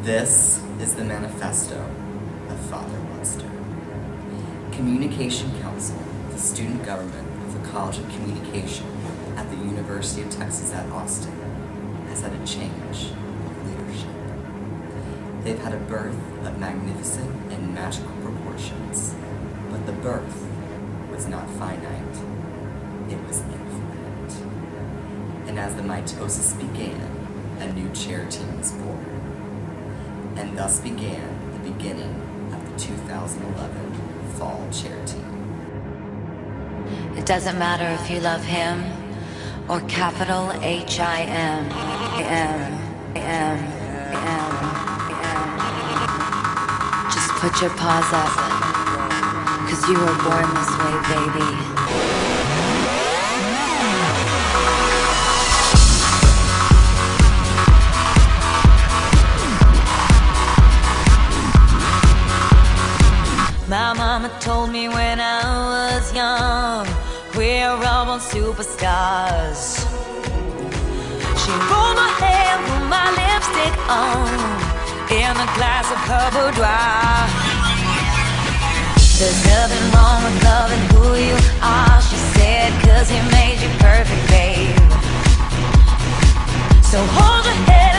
This is the manifesto of Father Webster. Communication Council, the student government of the College of Communication at the University of Texas at Austin, has had a change of leadership. They've had a birth of magnificent and magical proportions, but the birth was not finite, it was infinite. And as the mitosis began, a new chair team was born. And thus began the beginning of the 2011 Fall Chair Team. It doesn't matter if you love him or capital H-I-M. Just put your paws up, 'cause you were born this way, baby. My mama told me when I was young, we're all born superstars. She rolled my hair, put my lipstick on, in a glass of her boudoir. There's nothing wrong with loving who you are, she said, 'cause he made you perfect, babe. So hold your head